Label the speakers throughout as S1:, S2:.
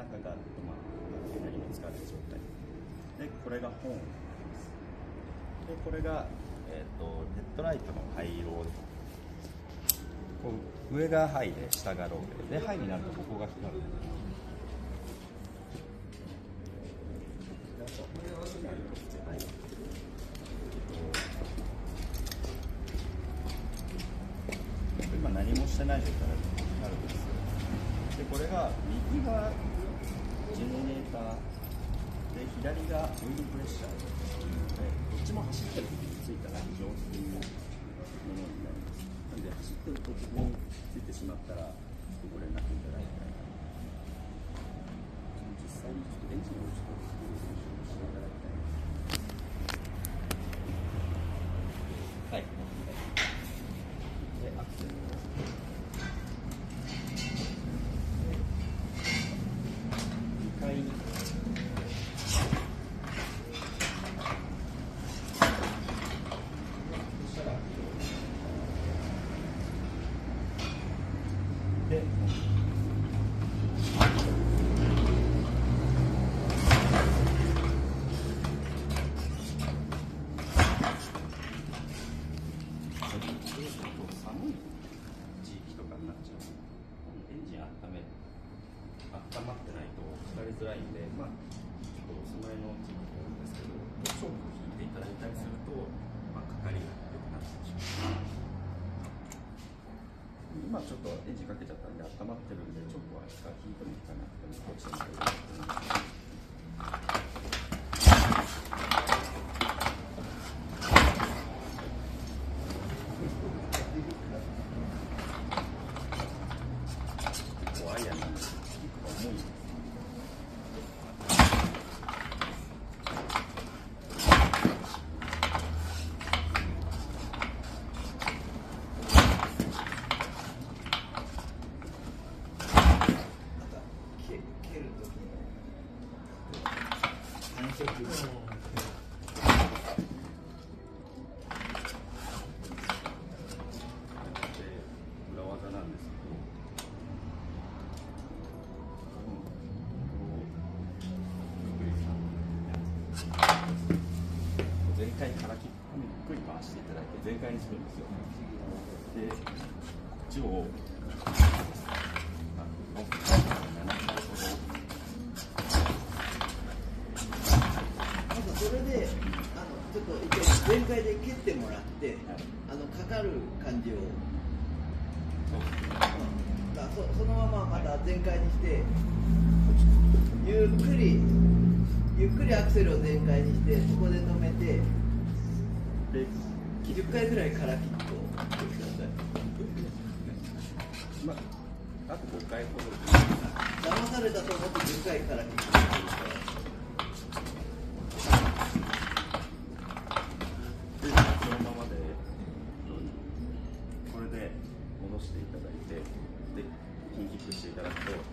S1: 中が、何も使わない状態で、これがホーンです。でこれが、ヘッドライトのハイローで、こう上がハイで下がローで、ハイになるとここが光る。今何もしてない状態になるんですよ。でこれが右がジェネレーターで左がオイルプレッシャーで、どっちも走ってる時についたら非常っていうものになります。なので走ってる時についてしまったらご連絡いただきたい。実際にちょっとエンジンをちょっとしていただきたい。はい。でアクセルを。2回。で寒い地域とかになっちゃう。エンジン温まってないとかかりづらいんで、ちょっとお住まいの地域が多いんですけど、チョークを引いていただいたりすると、かかりが良くなってしまう。今ちょっとエンジンかけちゃったんで温まってるんで、チョークは引いてもいかなくてもこっちにしてワイヤーなんですけど、重いです。蹴るときの反射球裏技なんですけど、全開からゆっくり回していただいて全開にするんですよ。でこっちを
S2: それでちょっと一応全開で蹴ってもらって、はい、かかる感じを、そのまままた全開にして、ゆっくりアクセルを全開にして、そこで止めて、で10回ぐらいからキックをしてください。
S1: あと5回ほど。
S2: 騙されたと思って10回からキックしてください。
S1: そのままでこれで戻していただいて、でキックしていただくと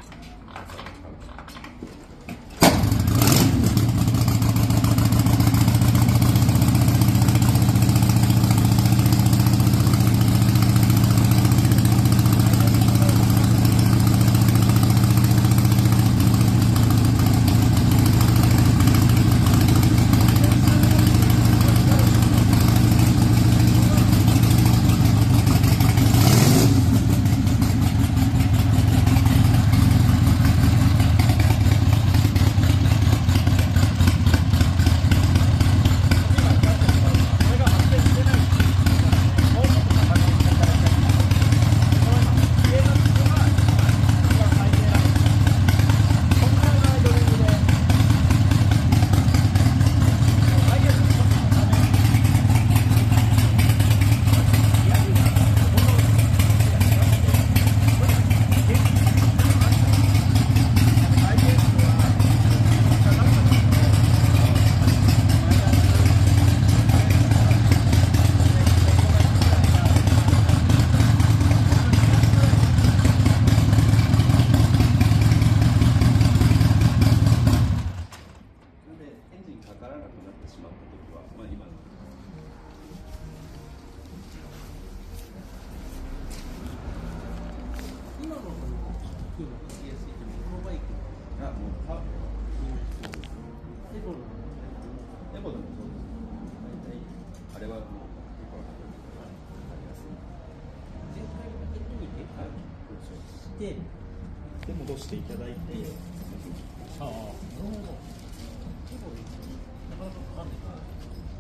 S1: て、で戻していただいて、
S3: ああ、なるほど。結構なかなかかかんないから。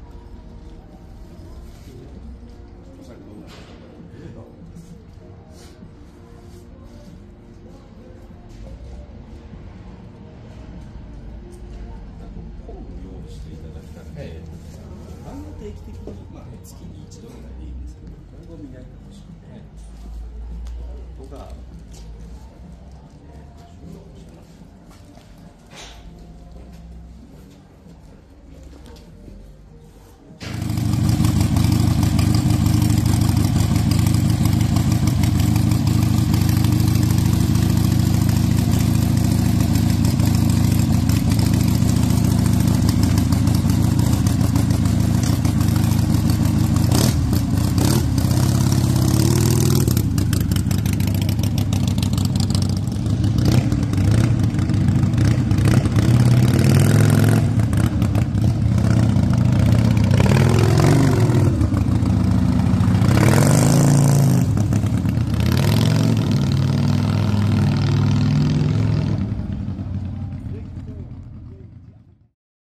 S1: おそらくどんなことか工具を用意していただきたくて、今後定期的に、まあ、月に1度ぐらいでいいんですけど、今後磨いてほしくて、音が